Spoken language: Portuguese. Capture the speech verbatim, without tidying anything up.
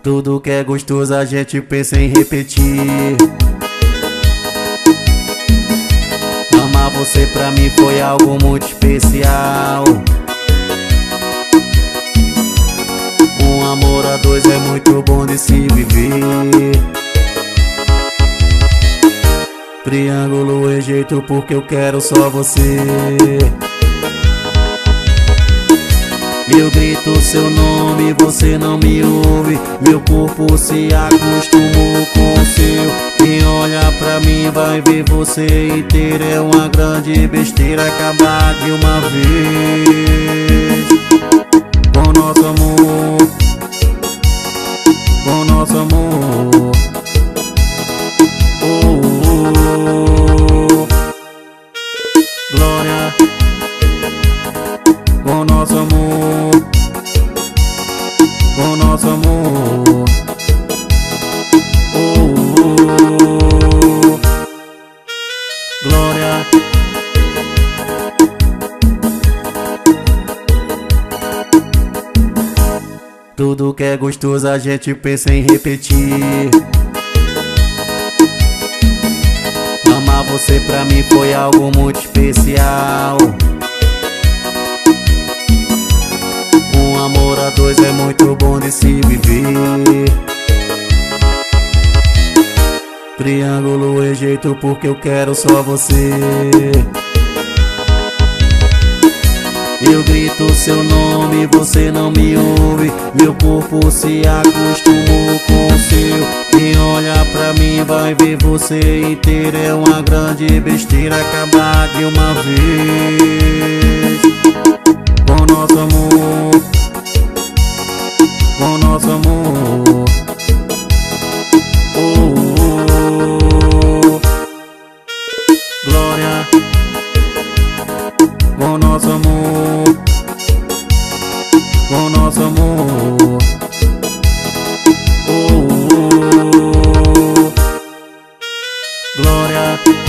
Tudo que é gostoso a gente pensa em repetir. Amar você pra mim foi algo muito especial. Um amor a dois é muito bom de se viver. Triângulo é jeito porque eu quero só você. Eu grito seu nome, você não me ouve. Meu corpo se acostumou com o seu. Quem olha pra mim vai ver você inteiro. É uma grande besteira acabar de uma vez com nosso amor, com nosso amor. Oh, oh, oh. Glória com nosso amor, com nosso amor. Oh, oh, oh. Glória. Tudo que é gostoso a gente pensa em repetir. Amar você pra mim foi algo muito especial. Um amor a dois é muito bom de se viver. Triângulo é jeito porque eu quero só você. Eu grito seu nome, você não me ouve. Meu corpo se acostumou com o seu. Quem olha pra mim vai ver você inteiro. É uma grande besteira acabar de uma vez com nosso amor, com nosso amor. Oh, oh, oh. Glória com nosso amor, com nosso amor. Oh, oh, oh. Glória.